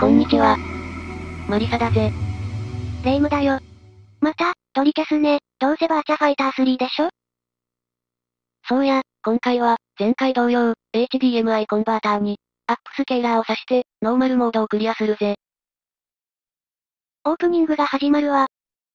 こんにちは。マリサだぜ。 レイムだよ。また、ドリキャスね。どうせバーチャファイター3でしょ？ そうや、今回は、前回同様、HDMI コンバーターに、アップスケーラーを挿して、ノーマルモードをクリアするぜ。 オープニングが始まるわ。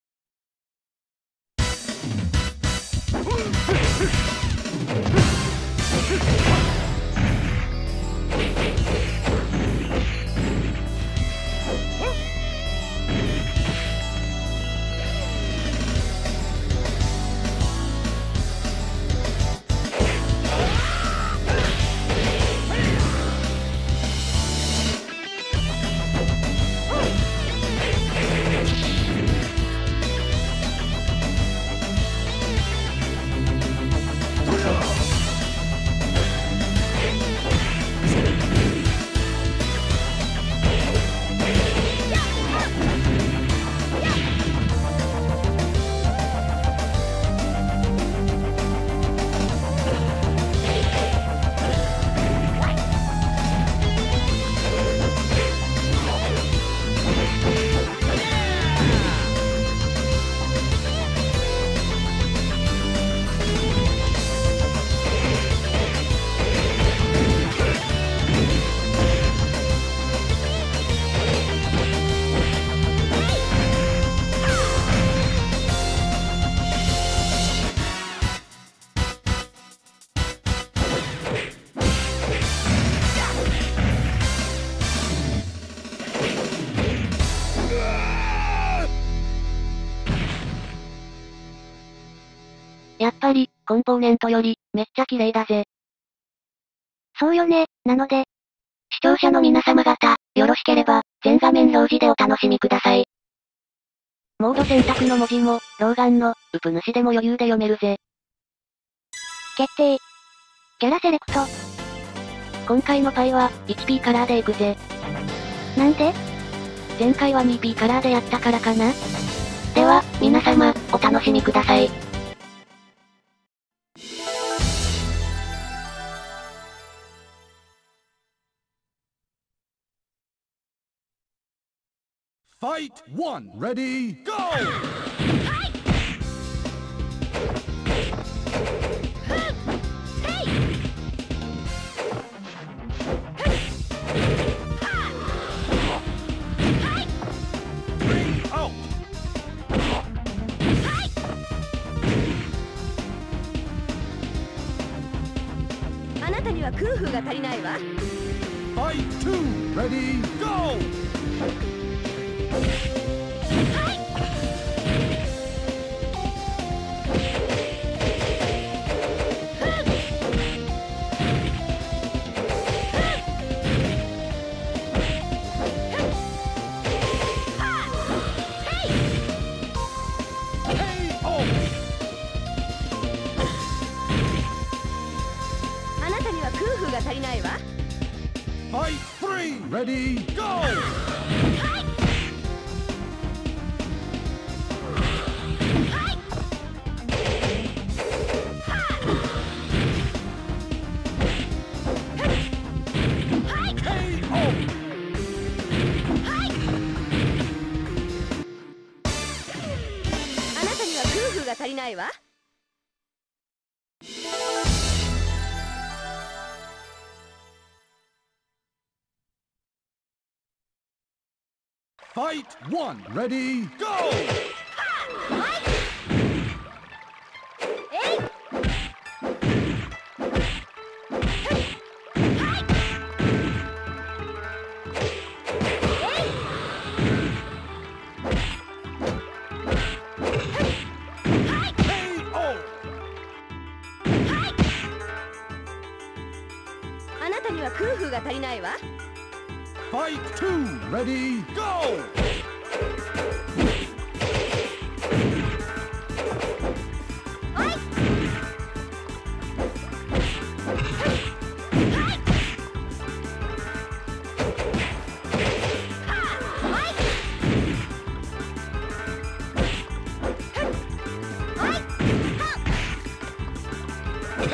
やっぱり、コンポーネントより、めっちゃ綺麗だぜ。 そうよね。なので、 視聴者の皆様方、よろしければ、全画面表示でお楽しみください。モード選択の文字も、老眼の、ウプ主でも余裕で読めるぜ。 決定。キャラセレクト。 今回のパイは、1P カラーでいくぜ。 なんで？ 前回は 2P カラーでやったからかな？では、皆様、お楽しみください。 Fight 1, ready, go! あなたには空風が足りないわ。 Fight 2, ready, go! あなたには空風が足りないわ。 Fight 3, ready, go! あなたには空風が足りないわ。 Fight 1, ready, go! あなたには空風が足りないわ。 Fight 2, ready, go!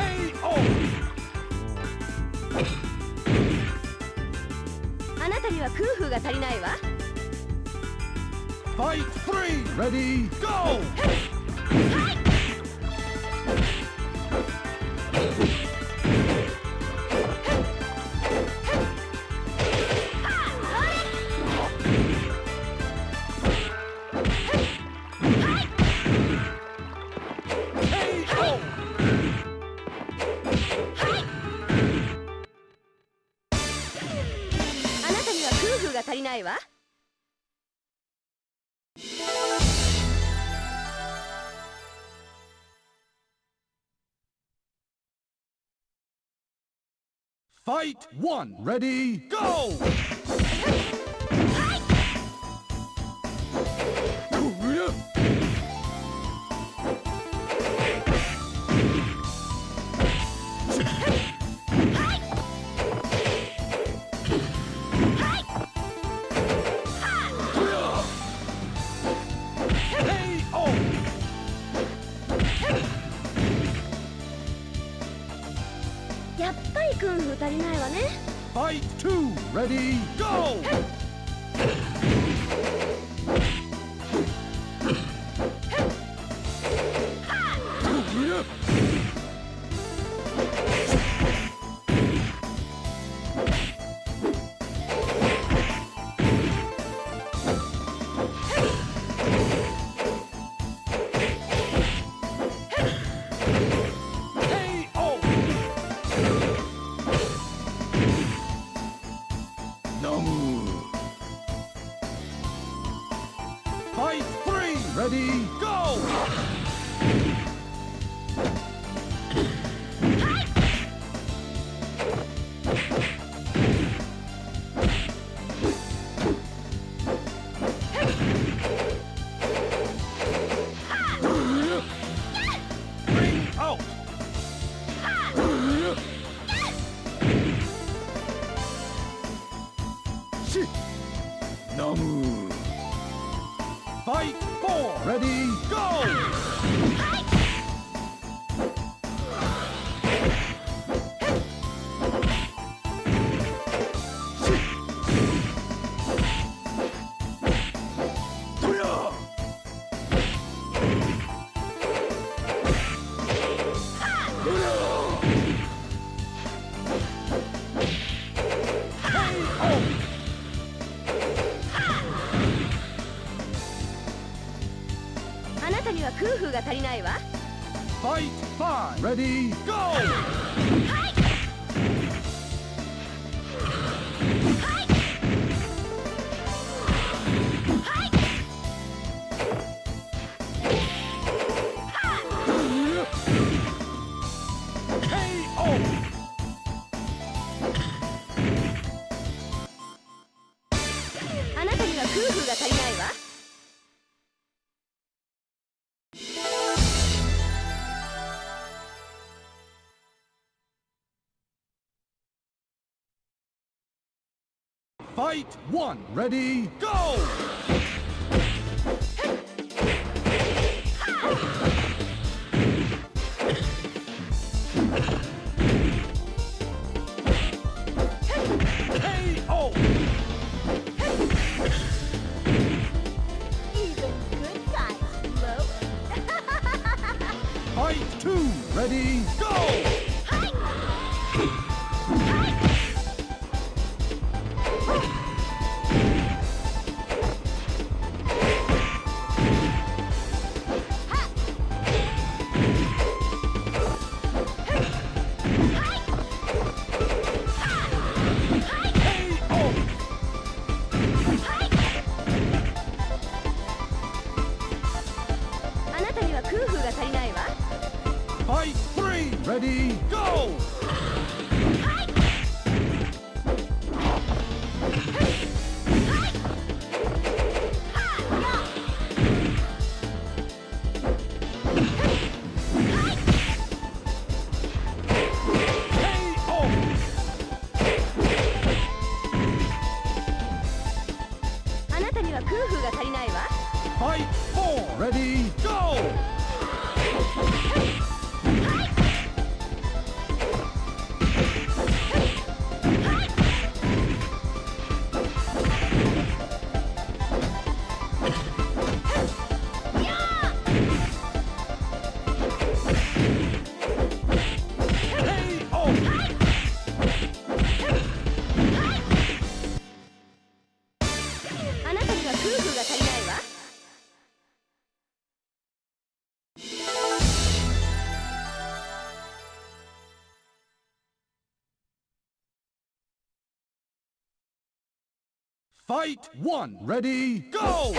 あなたには空風が足りないわ。 Fight 3! Ready, go! あなたには空風が足りないわ。 Fight 1! Ready, go! KO! やっぱり空風足りないわね。 Fight 2! Ready, go! KO! Namu! Fight 3! Ready, go! Ring out! Shit! Namu! Fight 4! Ready, go! Toya! KO! あなたには空風が足りないわ。 Fight 5! Ready, go! KO! あなたには空風が足りないわ。 Fight 1! Ready, go! KO! Even good times, low. Fight 2! Ready, go! KO! あなたには空風が足りないわ。 Fight 3! Ready, go! KO! あなたには空風が足りないわ。 Fight 4! Ready, go! Fight one. Ready, go!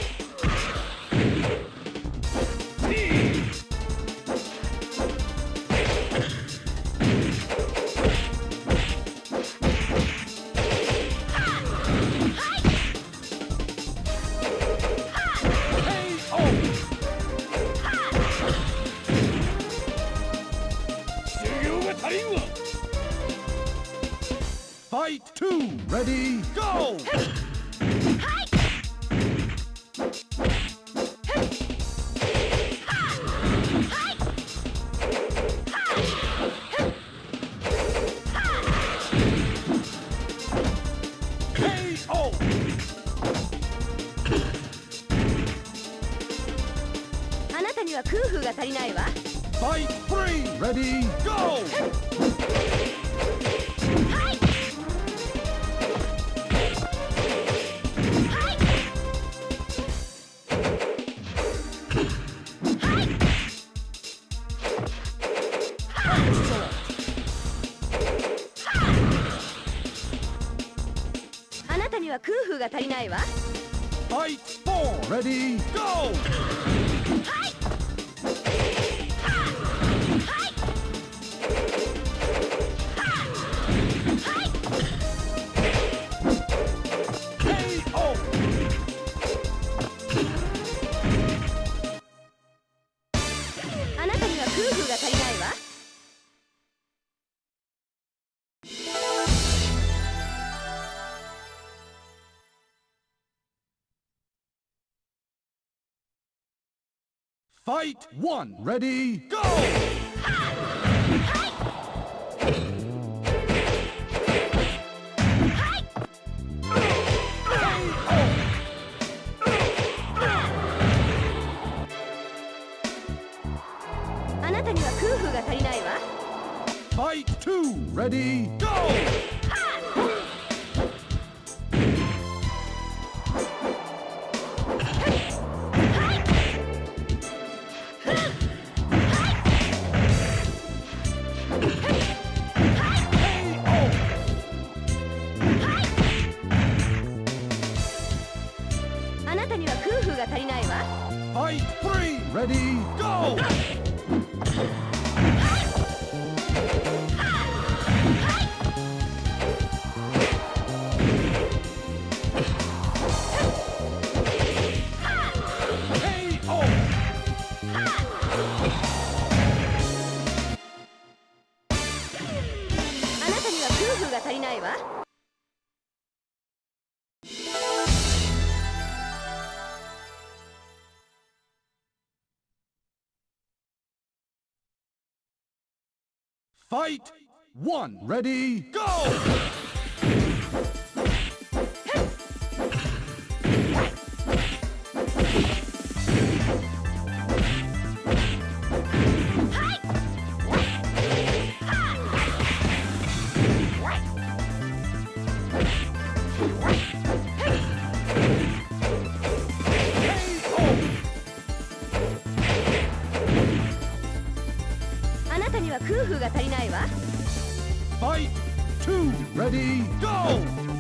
Fight two. Ready, go! KO! あなたには空風が足りないわ。 Fight three. Ready, go! Excellent. あなたには空風が足りないわ。 Fight four. Ready, go! KO! あなたには空風が足りないわ。 Fight one. Ready, go! KO! あなたには空風が足りないわ。 Fight two. Ready, go! KO! あなたには空風が足りないわ。 Fight three. Ready, go! KO! あなたには空風が足りないわ。 Fight one. Ready, go! KO! あなたには空風が足りないわ。 Fight two. Ready, go!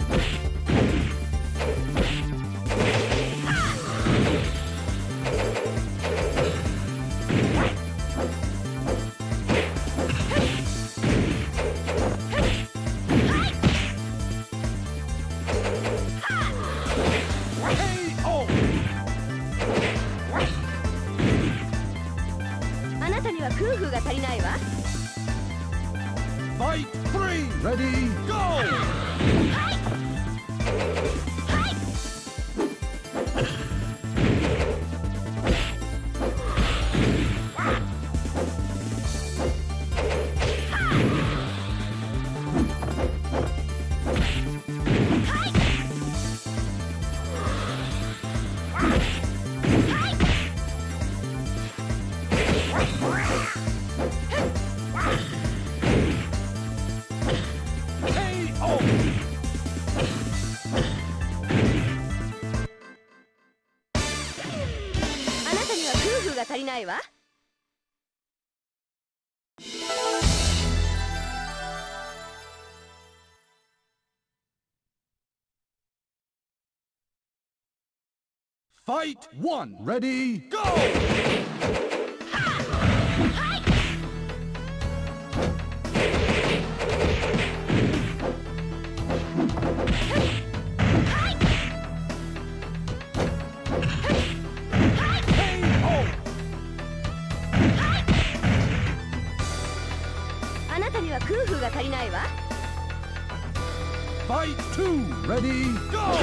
KO! あなたには空風が足りないわ。 Fight three. Ready, go! KO! あなたには空風が足りないわ。 Fight 1. Ready, go! KO! あなたには空風が足りないわ。 Fight 2. Ready, go!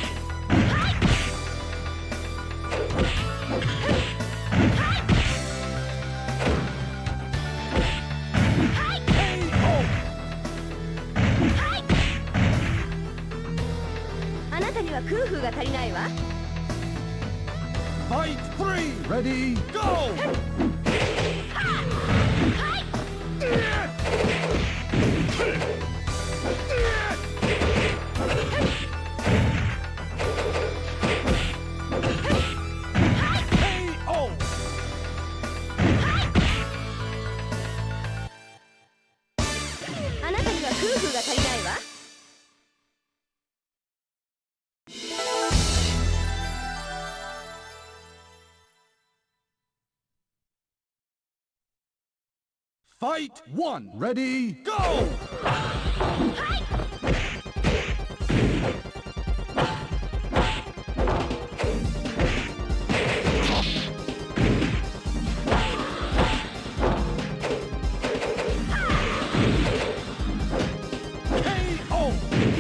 KO! あなたには空風が足りないわ。 Fight 3. Ready, go! KO! あなたには空風が足りないわ。 Fight 1. Ready, go! KO!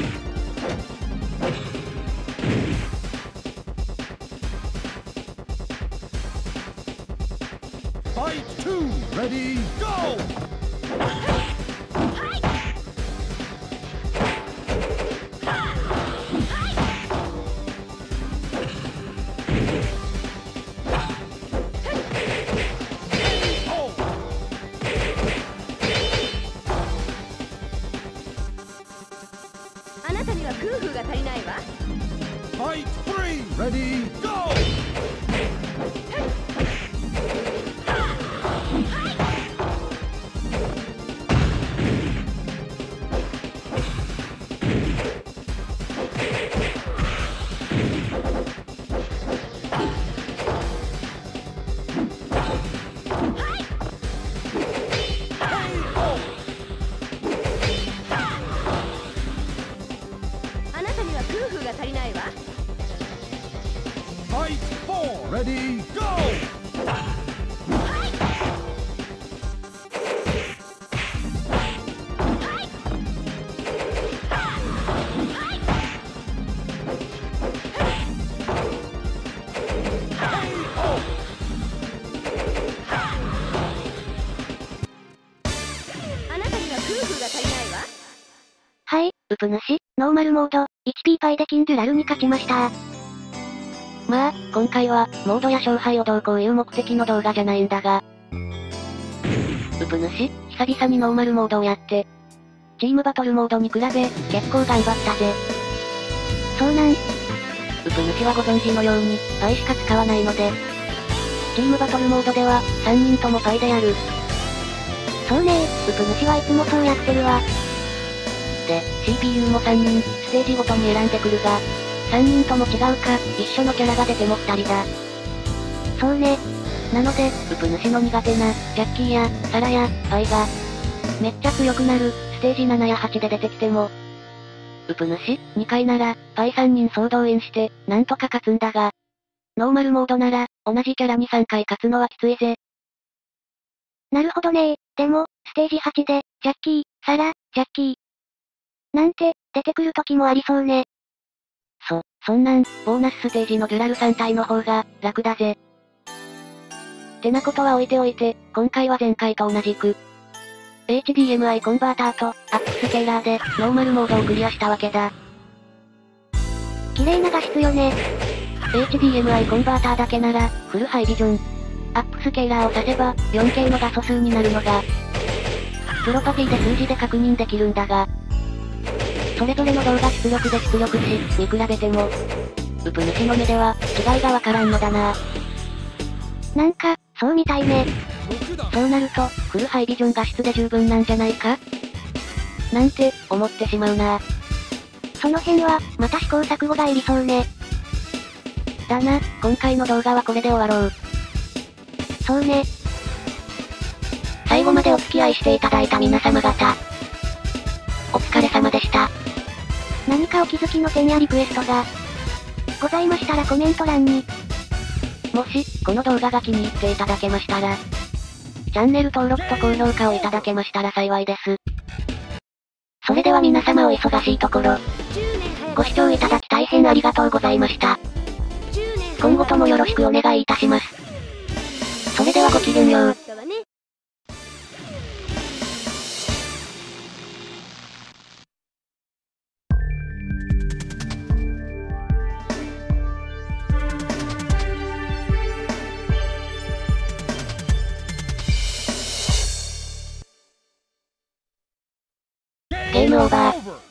Fight 2. Ready, go! KO! あなたには空風が足りないわ。 Fight 3. Ready, go! KO! あなたには空風が足りないわ。 Fight 4. Ready, go! KO! あなたには空風が足りないわ。 はい、ウプ主、ノーマルモード、HP パイでキンドゥラルに勝ちました。 まあ、今回は、モードや勝敗をどうこういう目的の動画じゃないんだが。ウプ主、久々にノーマルモードをやって、チームバトルモードに比べ、結構頑張ったぜ。 そうなん。 ウプ主はご存知のように、パイしか使わないので、チームバトルモードでは、3人ともパイでやる。 そうねウプ主はいつもそうやってるわ。 で、CPU も3人、ステージごとに選んでくるが、3人とも違うか、一緒のキャラが出ても2人だ。 そうね。 なので、ウプ主の苦手な、ジャッキーや、サラや、パイが、めっちゃ強くなる、ステージ7や8で出てきても、ウプ主、2回なら、パイ3人総動員して、なんとか勝つんだが、ノーマルモードなら、同じキャラに3回勝つのはきついぜ。 なるほどねでも、ステージ8で、ジャッキー、サラ、ジャッキー。なんて、出てくる時もありそうね。 そんなん、ボーナスステージのデュラル3体の方が、楽だぜ。ってなことは置いておいて、今回は前回と同じく、HDMI コンバーターと、アップスケーラーで、ノーマルモードをクリアしたわけだ。 綺麗な画質よね。 HDMI コンバーターだけなら、フルハイビジョン。アップスケーラーを挿せば、4K の画素数になるのが、プロパティで数字で確認できるんだが、それぞれの動画出力で出力し、見比べても、ウプ主の目では、違いがわからんのだな。 なんか、そうみたいね。 そうなると、フルハイビジョン画質で十分なんじゃないかなんて、思ってしまうな。 その辺は、また試行錯誤がいりそうね。 だな、今回の動画はこれで終わろう。 そうね。 最後までお付き合いしていただいた皆様方、お疲れ様でした。 何かお気づきの点やリクエストがございましたらコメント欄に。 もし、この動画が気に入っていただけましたら、チャンネル登録と高評価をいただけましたら幸いです。それでは皆様お忙しいところ、ご視聴いただき大変ありがとうございました。今後ともよろしくお願いいたします。それではごきげんよう。ゲームオーバー。